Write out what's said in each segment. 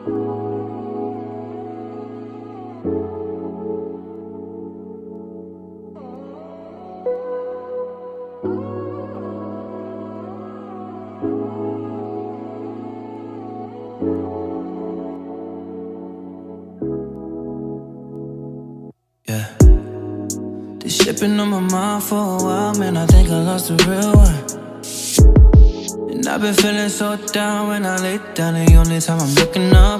Yeah. This shit been on my mind for a while, man. I think I lost the real one. And I've been feeling so down when I lay down. The only time I'm looking up.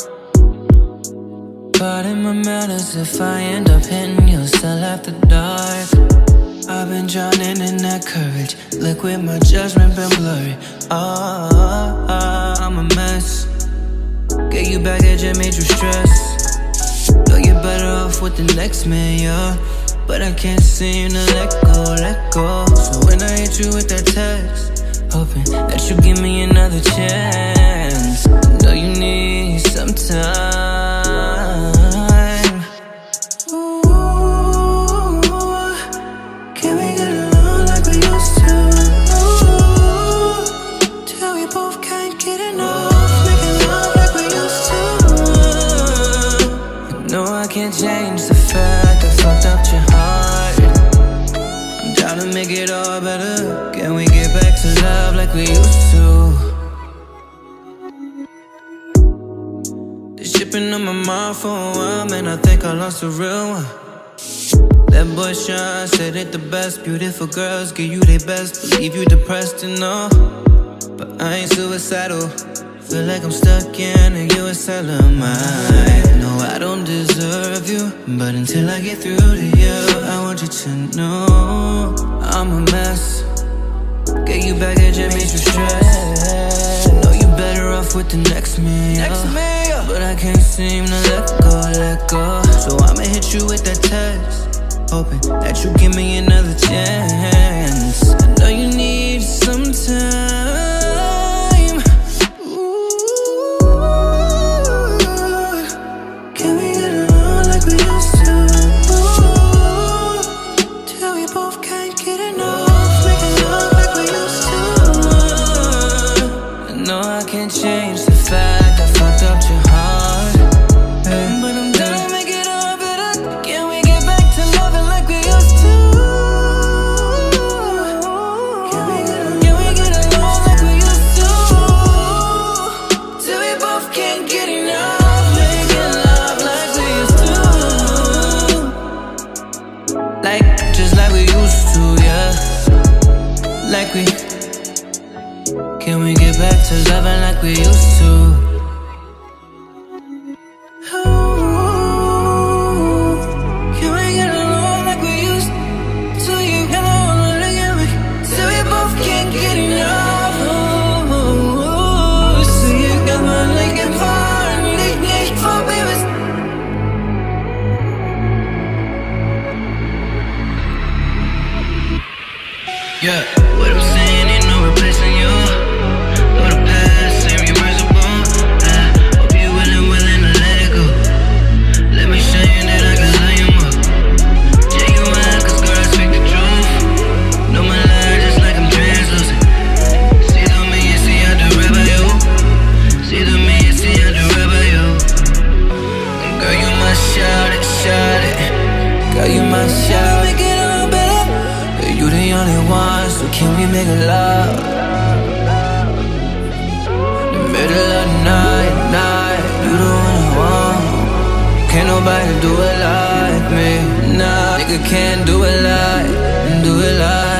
But in my manners, if I end up hitting your cell after dark. I've been drowning in that courage. Liquid, my judgment been blurry. I'm a mess. Get you baggage and made you stress. Know you're better off with the next man, yeah. But I can't seem to let go. So when I hit you with that text, hoping that you give me another chance. I know you need some time. Ooh, can we get along like we used to? Ooh, till we both can't get enough, making love like we used to. No, I can't change the fact I fucked up your heart. I'm down to make it all better. Can we get back to love like we used to? This shit been on my mind for a while, man. I think I lost the real one. That boy Sean said it the best. Beautiful girls give you their best, believe you depressed and all. But I ain't suicidal. Feel like I'm stuck in a US mine. No, I don't deserve you, but until I get through to you, I want you to know I'm a mess. Get you baggage and made you stress. Know you better off with the next man, yeah. But I can't seem to let go. So I'ma hit you with that text, hoping that you give me another chance. I know you need some time. Change the fact I fucked up your heart, but I'm down to make it all better. Can we get back to loving like we used to? Can we get along like we used to? Till we both can't get enough, making love like we used to. Just like we used to, yeah. Like we. Can we get back to loving like we used to? Ooh, can we get along like we used to? You got on the limit, so we both can't get enough. Ooh, so you got my linking fire, nickname for babies. Yeah, what I'm saying ain't no replacing you. Girl, you my shot. Make it all better. You the only one, so can we make a love? The middle of the night, you the one I want. Can't nobody do it like me, nah. Nigga can't do it like